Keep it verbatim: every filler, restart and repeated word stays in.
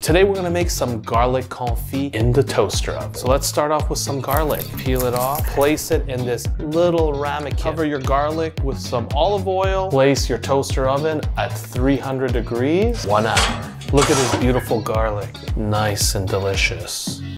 Today we're gonna make some garlic confit in the toaster oven. So let's start off with some garlic. Peel it off, place it in this little ramekin. Cover your garlic with some olive oil. Place your toaster oven at three hundred degrees, one hour. Look at this beautiful garlic, nice and delicious.